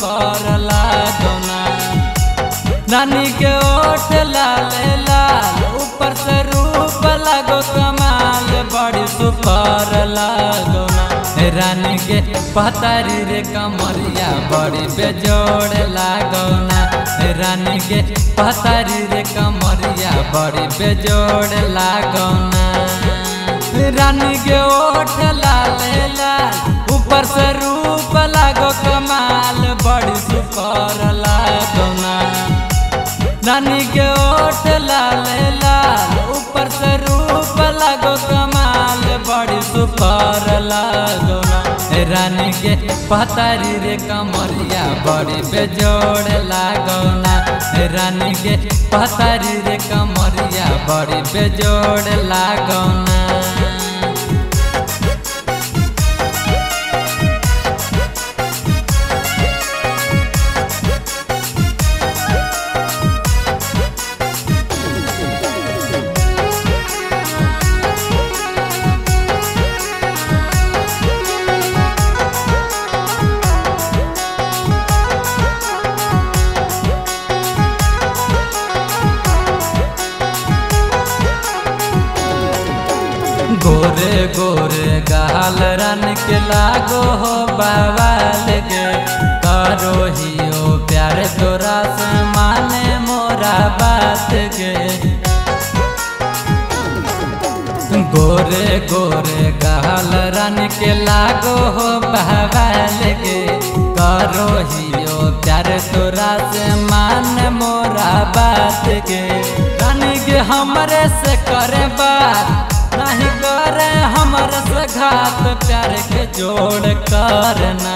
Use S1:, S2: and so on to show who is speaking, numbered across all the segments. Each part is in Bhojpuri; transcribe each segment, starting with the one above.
S1: सुपर लागोना। रानी के ओठ लाल लाल ऊपर से रूप लागो कमाल बड़ी सुपर लागोना। रानी के पतारी रे कमरिया बड़ी बेजोड़ लागोना। रानी के पतारी रे कमरिया बड़ी बेजोड़ लागोना। रानी के ओठ लाल लाल ऊपर से रूप लागो कमाल बड़ी सुपर लागोना। रानी के ओठ लाल लाल ऊपर से रूप लागो कमाल बड़ी सुपर लागोना। रानी के पतारी रे कमरिया बड़ी बेजोड़ लागोना। रानी के पतारी रे कमरिया बड़ी बेजोड़ लागोना। गोरे गोरे गाल रन के लागो हो बवाल गे। करो ही ओ प्यार तोरा से माने मोरा बात गे। गोरे गोरे गाल रन के लागो हो बवाल गे। करो ही ओ प्यार तोरा से मान मोरा बात गे। रानी के हमरे से करे बात नहीं करे हमर से घात प्यार के जोड़ करना।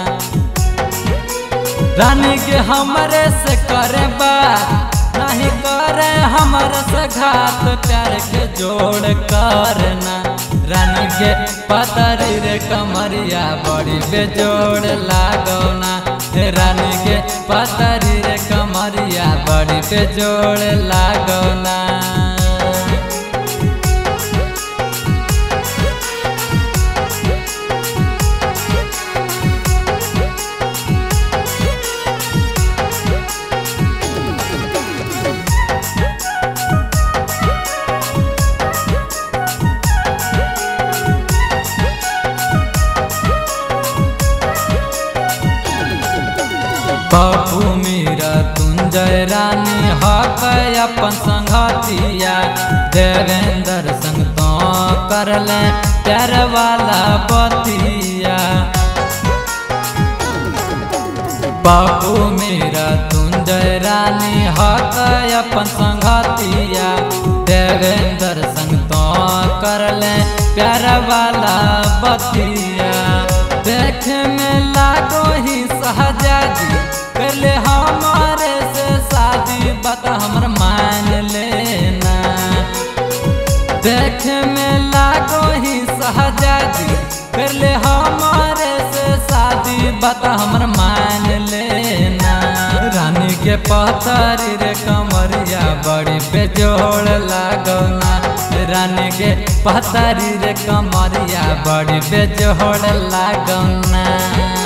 S1: रानी के हमरे से करे बात नहीं करे हमर से घात प्यार के जोड़ करना। रानी के पतारी रे कमरिया बड़ी बेजोड़ लागोना। रानी के पतारी रे कमरिया बड़ी बेजोड़ लागोना। बाबू मीरा तुंजय रानी हक अपन संगतिया। देवेंद्र संग तो कर ले प्यार वाला बतिया। बाबू मीरा तुंजय रानी हक अपन संगतिया। देवेंद्र संग तो कर ले प्यार वाला बतिया। देख में लागो ही सहजादी कर ले हमारे से शादी बता हमर मान लेना। देख में लागो ही सहजादी कर ले हमारे से शादी बता हमर मान लेना। रानी के पतारी रे कमरिया बड़ी बेजोड़ लागोना। रानी के पतारी रे कमरिया बड़ी बेजोड़ लागोना।